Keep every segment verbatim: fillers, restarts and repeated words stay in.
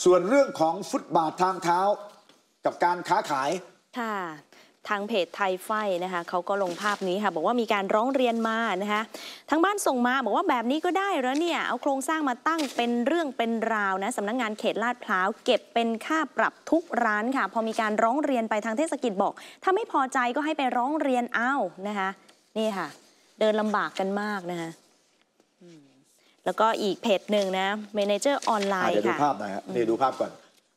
ส่วนเรื่องของฟุตบาททางเท้ากับการค้าขายค่ะทางเพจไทยไฟนะคะเขาก็ลงภาพนี้ค่ะบอกว่ามีการร้องเรียนมานะคะทางบ้านส่งมาบอกว่าแบบนี้ก็ได้แล้วเนี่ยเอาโครงสร้างมาตั้งเป็นเรื่องเป็นราวนะสำนักงานเขตลาดพร้าวเก็บเป็นค่าปรับทุกร้านค่ะพอมีการร้องเรียนไปทางเทศกิจบอกถ้าไม่พอใจก็ให้ไปร้องเรียนเอานะคะนี่ค่ะเดินลำบากกันมากนะคะแล้วก็อีกเพจหนึ่งนะเมเนเจอร์ออนไลน์ค่ะเดี๋ยวดูภาพหน่อยครับนี่ดูภาพก่อน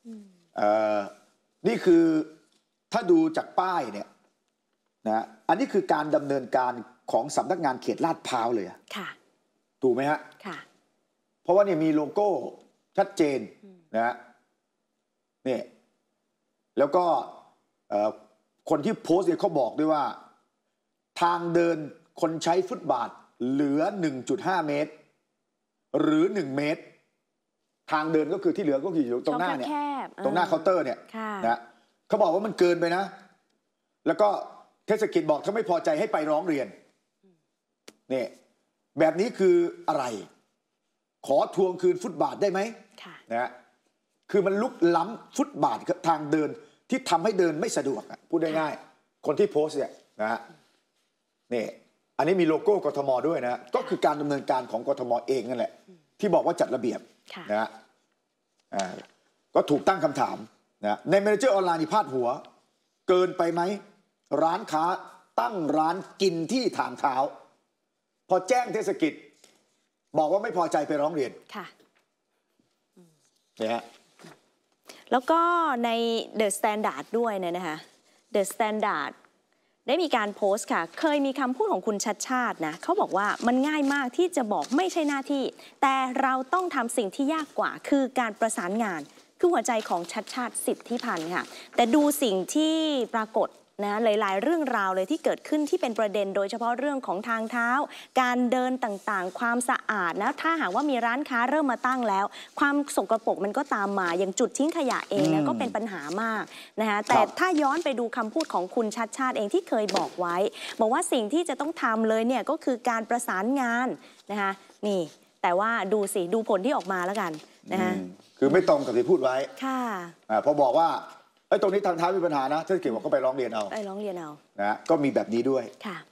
นี่คือถ้าดูจากป้ายเนี่ยนะอันนี้คือการดำเนินการของสำนักงานเขตลาดพร้าวเลยค่ะถูกไหมฮะค่ะเพราะว่าเนี่ยมีโลโก้ชัดเจนนะฮะนี่แล้วก็คนที่โพสต์เนี่ยเขาบอกด้วยว่าทางเดินคนใช้ฟุตบาทเหลือ หนึ่งจุดห้า เมตรหรือหนึ่งเมตรทางเดินก็คือที่เหลือก็คืออยู่ตรงหน้าเนี่ยตรงหน้าเคาน์เตอร์เนี่ยนะเขาบอกว่ามันเกินไปนะแล้วก็เทศกิจบอกถ้าไม่พอใจให้ไปร้องเรียนนี่แบบนี้คืออะไรขอทวงคืนฟุตบาทได้ไหมนะคือมันลุกล้ำฟุตบาททางเดินที่ทำให้เดินไม่สะดวกพูดง่ายๆคนที่โพสต์เนี่ยนะฮะนี่อันนี้มีโลโก้กทมด้วยนะก็คือการดำเนินการของกทมเองนั่นแหละที่บอกว่าจัดระเบียบนะฮะก็ถูกตั้งคำถามนะในเมเนเจอร์ออนไลน์นี่พาดหัวเกินไปไหมร้านค้าตั้งร้านกินที่ทางเท้าพอแจ้งเทศกิจบอกว่าไม่พอใจไปร้องเรียนค่ะนี่ฮะแล้วก็ใน The Standard ด้วยเนี่ยนะคะ The Standard ได้มีการโพสต์ค่ะเคยมีคำพูดของคุณชัดชาตินะเขาบอกว่ามันง่ายมากที่จะบอกไม่ใช่หน้าที่แต่เราต้องทำสิ่งที่ยากกว่าคือการประสานงานคือหัวใจของชัดชาติสิทธิพันธ์ค่ะแต่ดูสิ่งที่ปรากฏนะหลายๆเรื่องราวเลยที่เกิดขึ้นที่เป็นประเด็นโดยเฉพาะเรื่องของทางเท้าการเดินต่างๆความสะอาดนะถ้าหากว่ามีร้านค้าเริ่มมาตั้งแล้วความสกปรกมันก็ตามมาอย่างจุดทิ้งขยะเองนะก็เป็นปัญหามากนะคะแต่ถ้าย้อนไปดูคำพูดของคุณชัดชาติเองที่เคยบอกไว้บอกว่าสิ่งที่จะต้องทำเลยเนี่ยก็คือการประสานงานนะคะนี่แต่ว่าดูสิดูผลที่ออกมาแล้วกันนะคะคือไม่ตรงกับที่พูดไว้ค่ะพอบอกว่าไอ้ตรงนี้ทางเท้ามีปัญหานะเทศกิจบอกก็ไปร้องเรียนเอาไปร้องเรียนเอานะก็มีแบบนี้ด้วย